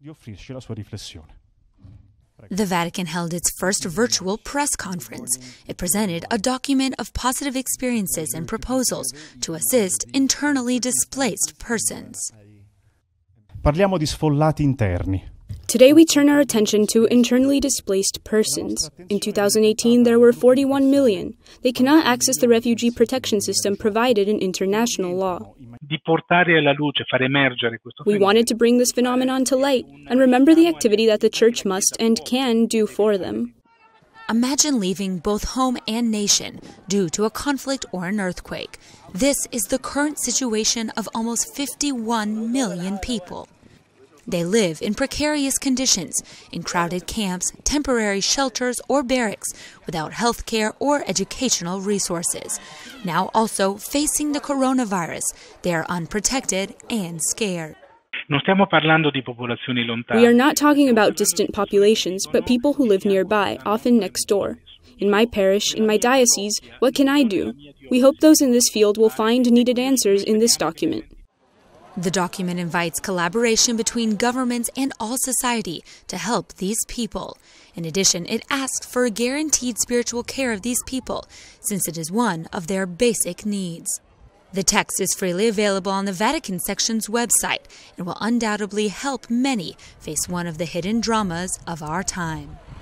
di offrirci la sua riflessione. The Vatican held its first virtual press conference. It presented a document of positive experiences and proposals to assist internally displaced persons. Parliamo di sfollati interni. Today we turn our attention to internally displaced persons. In 2018 there were 41 million. They cannot access the refugee protection system provided in international law. Di portare alla luce, far emergere questo We wanted to bring this phenomenon to light and remember the activity that the Church must and can do for them. Imagine leaving both home and nation due to a conflict or an earthquake. This is the current situation of almost 51 million people. They live in precarious conditions, in crowded camps, temporary shelters, or barracks, without health care or educational resources. Now also facing the coronavirus, they are unprotected and scared. Non stiamo parlando di popolazioni lontane. We are not talking about distant populations, but people who live nearby, often next door. In my parish, in my diocese, what can I do? We hope those in this field will find needed answers in this document. The document invites collaboration between governments and all society to help these people. In addition, it asks for a guaranteed spiritual care of these people, since it is one of their basic needs. The text is freely available on the Vatican Section's website and will undoubtedly help many face one of the hidden dramas of our time.